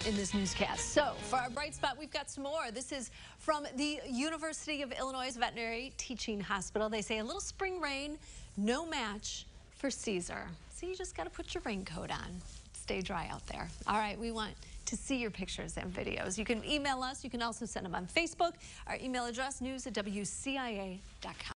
in this newscast. So for our bright spot, we've got some more. This is from the University of Illinois Veterinary Teaching Hospital. They say a little spring rain, no match for Cesar. So you just got to put your raincoat on. Stay dry out there. All right, we want to see your pictures and videos. You can email us. You can also send them on Facebook. Our email address, news@wcia.com.